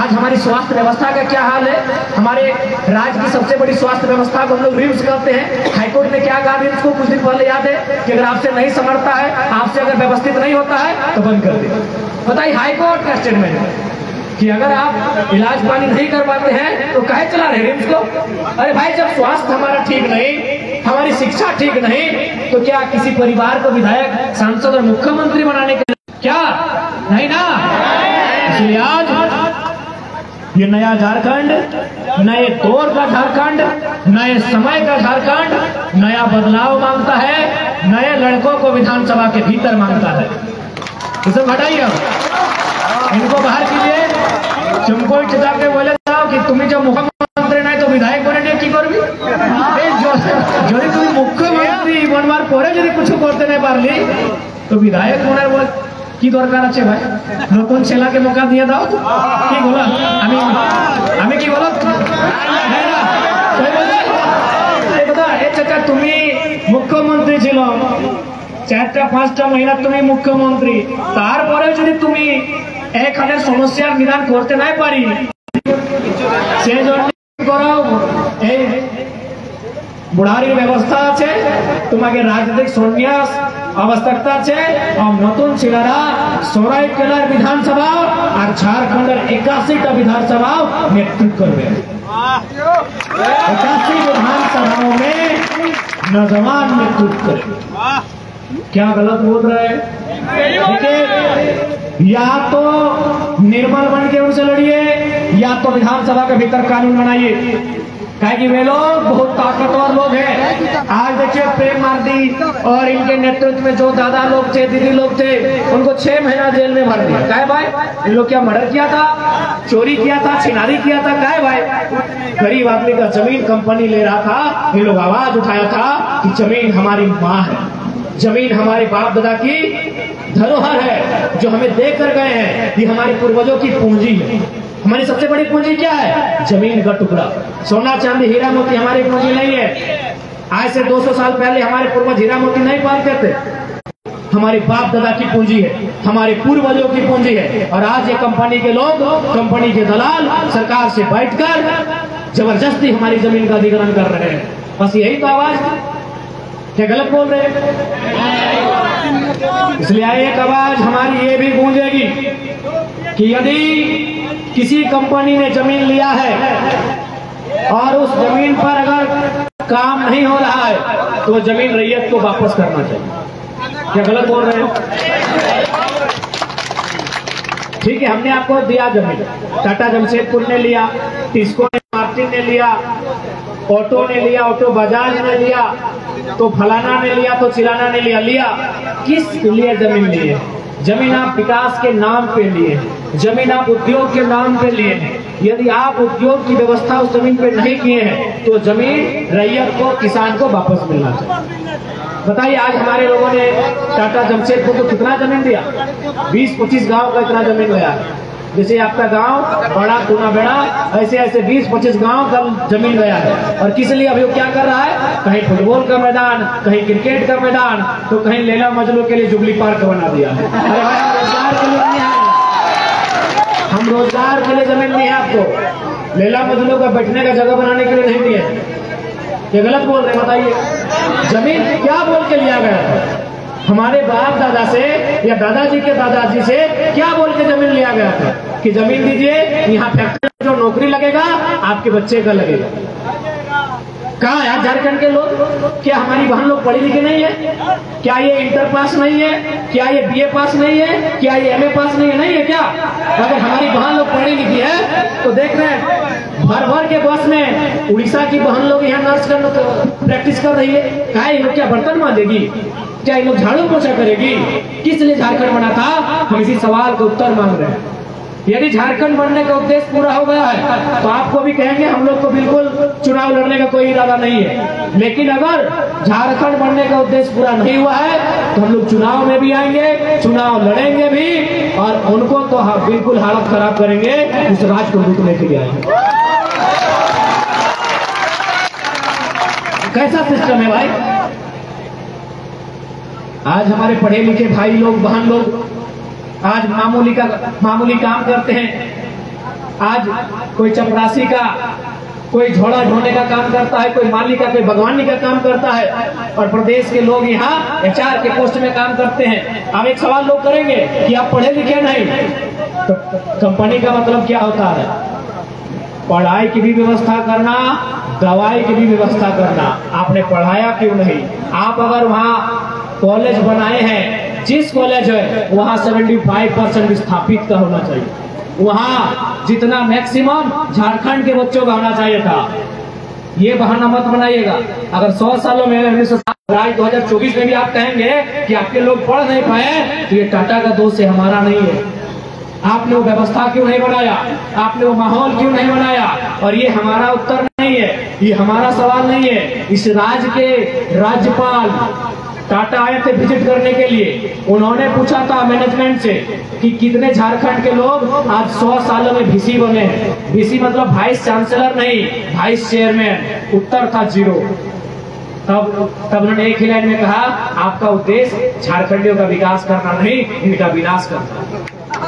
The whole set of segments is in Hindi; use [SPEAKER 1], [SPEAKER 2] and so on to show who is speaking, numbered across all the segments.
[SPEAKER 1] आज हमारी स्वास्थ्य व्यवस्था का क्या हाल है? हमारे राज्य की सबसे बड़ी स्वास्थ्य व्यवस्था को हम लोग रिम्स कहते हैं। हाईकोर्ट ने क्या कहा रिम्स को? कुछ दिन पहले याद है कि अगर आपसे नहीं संभलता है, आपसे अगर व्यवस्थित नहीं होता है तो बंद कर दे। बताइए, हाईकोर्ट का स्टेटमेंट है कि अगर आप इलाज पानी नहीं कर पाते हैं तो काहे चला रहे रिम्स को? अरे भाई, जब स्वास्थ्य हमारा ठीक नहीं, हमारी शिक्षा ठीक नहीं, तो क्या किसी परिवार को विधायक, सांसद और मुख्यमंत्री बनाने के लिए क्या नहीं ना? इसलिए आज ये नया झारखंड, नए दौर का झारखंड, नए समय का झारखंड नया बदलाव मांगता है, नए लड़कों को विधानसभा के भीतर मांगता है। इसे हटाइए, इनको बाहर कीजिए। तुमको चिता के बोले कि तुम्हें जब मुख्यमंत्री नहीं तो विधायक बने की करबी? যদি তুমি মুখ্যমন্ত্রী বনবার পরে যদি কিছু করতে না পারলি তো বিধায়ক বনার বল কি দরকার আছে ভাই? নতুন ছেলেকে মौका দিয়ে দাও। কি বলো? আমি কি বলো? চাচা, তুমি মুখ্যমন্ত্রী ছিল 4-5টা মহিলা, তুমি মুখ্যমন্ত্রী, তারপরে যদি তুমি এখানের সমস্যার নিদান করতে নাই পারি, সেই জন্য করো এই বুড়ারির ব্যবস্থা আছে, তোমাকে রাজনৈতিক সন্ন্যাস আবশ্যকতা আছে। নতুন ছেলেরা সরাইকেলার বিধানসভা আর ঝাড়খণ্ডের 81টা विधानसभा नेतृत्व करবে। 81 विधानसभाओं में नौजवान नेतृत्व करेंगे। क्या गलत बोल रहे हैं? देखिए, या तो निर्मल बन के उनसे लड़िए या तो विधानसभा के भीतर कानून बनाइए। कहे कि वे लोग बहुत ताकतवर लोग हैं। आज देखिए प्रेम मार्दी और इनके नेतृत्व में जो दादा लोग थे, दीदी लोग थे, उनको 6 महीना जेल में भर दिया। कहे भाई, इन लोग क्या मर्डर किया था, चोरी किया था, छिनारी किया था? कहे भाई, गरीब आदमी का जमीन कंपनी ले रहा था, ये लोग आवाज उठाया था कि जमीन हमारी माँ है, जमीन हमारे बाप दादा की धरोहर है, जो हमें देकर गए हैं, ये हमारे पूर्वजों की पूंजी है। हमारी सबसे बड़ी पूंजी क्या है? जमीन का टुकड़ा। सोना चांदी हीरा मोती हमारी पूंजी नहीं है। आज से 200 साल पहले हमारे पूर्वज हीरा मोती नहीं पालते थे। हमारे बाप दादा की पूंजी है, हमारे पूर्वजों की पूंजी है। और आज ये कंपनी के लोग, कंपनी के दलाल सरकार से बैठकर जबरदस्ती हमारी जमीन का अधिग्रहण कर रहे हैं। बस यही तो आवाज, क्या गलत बोल रहे हैं? इसलिए एक आवाज हमारी ये भी गूंजेगी कि यदि किसी कंपनी ने जमीन लिया है और उस जमीन पर अगर काम नहीं हो रहा है तो वो जमीन रैयत को वापस करना चाहिए। क्या गलत बोल रहे हैं? ठीक है, हमने आपको दिया जमीन, टाटा जमशेदपुर ने लिया, टिस्को ने, मार्टिन ने लिया, ऑटो ने लिया, ऑटो बजाज ने लिया, तो फलाना ने लिया, तो चिलाना ने लिया। किस लिए जमीन लिए? जमीन आप विकास के नाम पे लिए, जमीन आप उद्योग के नाम पे लिए हैं। यदि आप उद्योग की व्यवस्था उस जमीन पे नहीं किए हैं तो जमीन रैयत को, किसान को वापस मिलना चाहिए। बताइए, आज हमारे लोगों ने टाटा जमशेदपुर को कितना जमीन दिया? 20-25 गांव का इतना जमीन गया। जैसे आपका गांव बड़ा टूना बेड़ा, ऐसे ऐसे 20-25 गांव का जमीन गया है। और किस लिए? अभी वो क्या कर रहा है? कहीं फुटबॉल का मैदान, कहीं क्रिकेट का मैदान, तो कहीं लैला मजनू के लिए जुबली पार्क बना दिया है। अरे भाई, रोजगार के लिए नहीं है, हम रोजगार के लिए जमीन नहीं है आपको, लैला मजनू का बैठने का जगह बनाने के लिए नहीं दिए। ये गलत बोल रहे हैं? बताइए, जमीन क्या बोल के लिया गया था? हमारे बाप दादा से या दादाजी के दादाजी से क्या बोल के जमीन लिया गया था कि जमीन दीजिए, यहाँ फैक्ट्री में जो नौकरी लगेगा आपके बच्चे का लगेगा। कहाँ है झारखंड के लोग? क्या हमारी बहन लोग पढ़ी लिखी नहीं है? क्या ये इंटर पास नहीं है? क्या ये BA पास नहीं है? क्या ये MA पास नहीं है? नहीं है क्या? अगर हमारी बहन लोग पढ़ी लिखी है तो देख रहे हैं भर के बस में उड़ीसा की बहन लोग यहाँ नर्स करने प्रैक्टिस कर रही है। कहा ये लोग क्या बर्तन मांजेगी? क्या ये लोग झाड़ू पोछा करेगी? किस लिए झारखंड बना था? हम इसी सवाल का उत्तर मांग रहे हैं। यदि झारखंड बनने का उद्देश्य पूरा हो गया है तो आपको भी कहेंगे हम लोग को बिल्कुल चुनाव लड़ने का कोई इरादा नहीं है। लेकिन अगर झारखंड बनने का उद्देश्य पूरा नहीं हुआ है तो हम लोग चुनाव में भी आएंगे, चुनाव लड़ेंगे भी, और उनको तो बिल्कुल हालत खराब करेंगे, उस राज को लूटने के लिए आएंगे। कैसा सिस्टम है भाई? आज हमारे पढ़े लिखे भाई लोग, बहन लोग आज मामूली काम करते हैं, आज कोई चपरासी का, कोई झोला ढोने का काम करता है, कोई माली का, कोई बागवानी का काम करता है, और प्रदेश के लोग यहाँ HR के पोस्ट में काम करते हैं। अब एक सवाल लोग करेंगे कि आप पढ़े लिखे नहीं, तो कंपनी का मतलब क्या होता है? पढ़ाई की भी व्यवस्था करना, दवाई की भी व्यवस्था करना। आपने पढ़ाया क्यों नहीं? आप अगर वहाँ कॉलेज बनाए हैं, जिस कॉलेज है वहाँ 75% स्थापित का होना चाहिए। वहाँ जितना मैक्सिमम झारखंड के बच्चों का होना चाहिए था। ये बहाना मत बनाइएगा। अगर 100 सालों में 2024 में भी आप कहेंगे कि आपके लोग पढ़ नहीं पाए, तो ये टाटा का दोष है, हमारा नहीं है। आपने वो व्यवस्था क्यों नहीं बनाया? आपने वो माहौल क्यों नहीं बनाया? और ये हमारा उत्तर नहीं है, ये हमारा सवाल नहीं है। इस राज्य के राज्यपाल टाटा आए थे विजिट करने के लिए, उन्होंने पूछा था मैनेजमेंट से कि कितने झारखंड के लोग आज 100 सालों में VC बने हैं। VC मतलब वाइस चांसलर नहीं, वाइस चेयरमैन। उत्तर था 0। तब उन्होंने एक ही लाइन में कहा, आपका उद्देश्य झारखंडियों का विकास करना नहीं, इनका विनाश करना।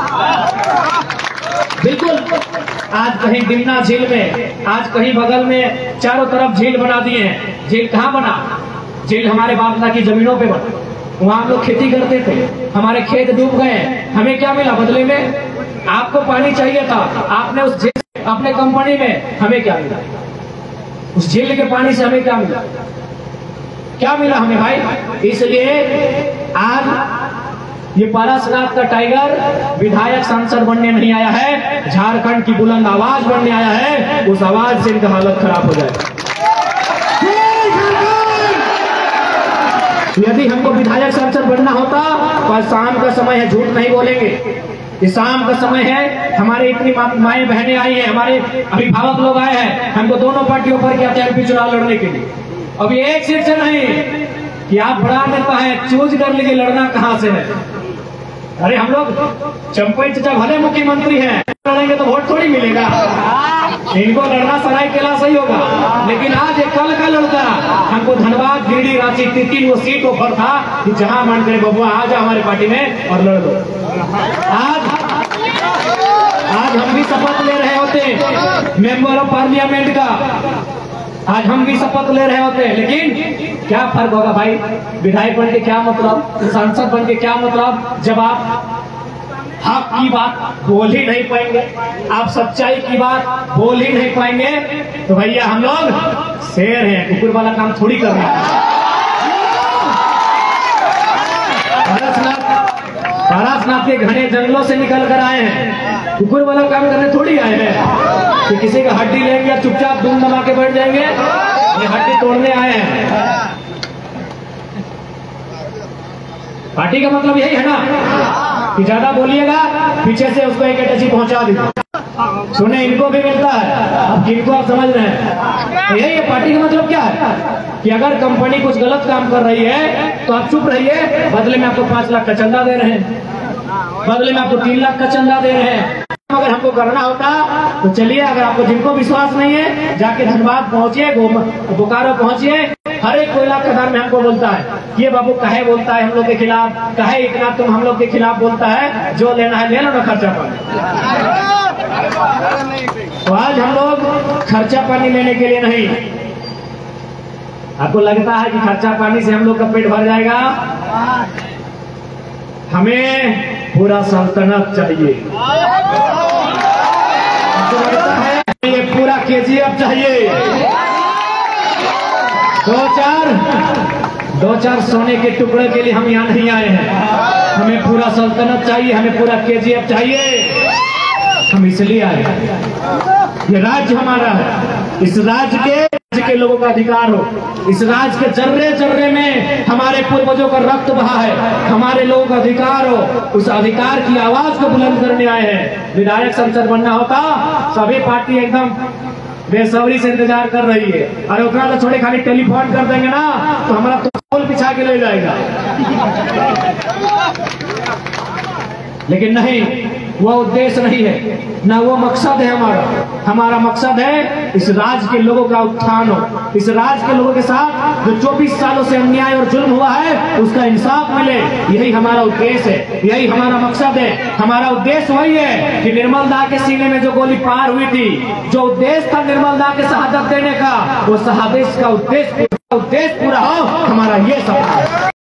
[SPEAKER 1] बिल्कुल। आज कहीं डिमना झील में, आज कहीं बगल में चारों तरफ झील बना दिए हैं। झील कहाँ बना? झील हमारे बाप दादा की जमीनों पे बना। वहाँ हम लोग खेती करते थे, हमारे खेत डूब गए। हमें क्या मिला बदले में? आपको पानी चाहिए था, आपने उस झील अपने कंपनी में, हमें क्या मिला? उस झील के पानी से हमें क्या मिला? क्या मिला हमें भाई? इसलिए आज ये पारसनाथ का टाइगर विधायक सांसद बनने नहीं आया है, झारखंड की बुलंद आवाज बनने आया है। उस आवाज से इनका हालत खराब हो जाएगा। यदि हमको विधायक सांसद बनना होता तो आज शाम का समय है, झूठ नहीं बोलेंगे। ये शाम का समय है, हमारे इतनी माएँ बहनें आई हैं, हमारे अभिभावक लोग आए हैं हमको दोनों पार्टियों पर क्या MP चुनाव लड़ने के लिए। अब ये एक सीट से नहीं कि आप बड़ा नेता है, चूज कर लीजिए लड़ना कहाँ से है। अरे हम लोग चंपई चाचा भले मुख्यमंत्री हैं, लड़ेंगे तो वोट थोड़ी मिलेगा। इनको लड़ना सरायकेला सही होगा, लेकिन आज एक कल का लड़का हमको धनबाद, गिरिडीह, रांची 3 वो सीट ऑफर था कि जहां मन करे बबुआ आ जा हमारे पार्टी में और लड़ दो। आज हम भी शपथ ले रहे होते मेंबर ऑफ पार्लियामेंट का, आज हम भी शपथ ले रहे होते, लेकिन क्या फर्क होगा भाई? विधायक बन के क्या मतलब, सांसद बन के क्या मतलब, जब आप हक की बात बोल ही नहीं पाएंगे, आप सच्चाई की बात बोल ही नहीं पाएंगे, तो भैया हम लोग शेर हैं, कुकुर वाला काम थोड़ी कर रहे हैं। पारसनाथ के घने जंगलों से निकल कर आए हैं, कुकुर वाला काम करने थोड़ी आए हैं कि किसी का हड्डी लेंगे या चुपचाप दुम दबा के बैठ जाएंगे। ये हड्डी तोड़ने आए हैं। पार्टी का मतलब यही है ना कि ज्यादा बोलिएगा पीछे से उसको एक अटैची पहुंचा दीजिए। सुने इनको भी मिलता है, अब किनको आप समझ रहे हैं? तो यही है पार्टी का मतलब क्या है कि अगर कंपनी कुछ गलत काम कर रही है तो आप चुप रहिए, बदले में आपको 5 लाख का चंदा दे रहे हैं, बदले में आपको 3 लाख का चंदा दे रहे हैं। अगर हमको करना होता तो चलिए, अगर आपको जिनको विश्वास नहीं है जाके धनबाद पहुंचिए, बोकारो पहुंचिए। हर एक कोयला खदान में हमको बोलता है ये बाबू काहे बोलता है हम लोग के खिलाफ, काहे इतना तुम हम लोग के खिलाफ बोलता है, जो लेना है ले लो ना खर्चा पानी। तो आज हम लोग खर्चा पानी लेने के लिए नहीं, आपको लगता है कि खर्चा पानी से हम लोग का पेट भर जाएगा? हमें पूरा सल्तनत चाहिए, ये पूरा KGF चाहिए। 2-4 सोने के टुकड़े के लिए हम यहाँ नहीं आए हैं, हमें पूरा सल्तनत चाहिए, हमें पूरा KGF चाहिए। हम इसलिए आए, ये राज्य हमारा है, इस राज्य के लोगों का अधिकार हो, इस राज्य के जर्रे जर्रे में हमारे पूर्वजों का रक्त बहा है, हमारे लोगों का अधिकार हो, उस अधिकार की आवाज को बुलंद करने आए हैं। विधायक संसद बनना होता सभी पार्टी एकदम बेसब्री से इंतजार कर रही है, अरे उतना तो छोड़े खाली टेलीफोन कर देंगे ना तो हमारा तो पिछा के ले जाएगा। लेकिन नहीं, वह उद्देश्य नहीं है, न वो मकसद है हमारा मकसद है इस राज्य के लोगों का उत्थान हो, इस राज्य के लोगों के साथ जो 24 सालों से अन्याय और जुल्म हुआ है उसका इंसाफ मिले। यही हमारा उद्देश्य है, यही हमारा मकसद है। हमारा उद्देश्य वही है कि निर्मल दा के सीने में जो गोली पार हुई थी, जो उद्देश्य था निर्मल दा के शहादत देने का, वो शहादत का उद्देश्य पूरा हो, हमारा ये सपना है।